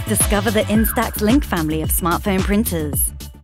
Discover the Instax Link family of smartphone printers.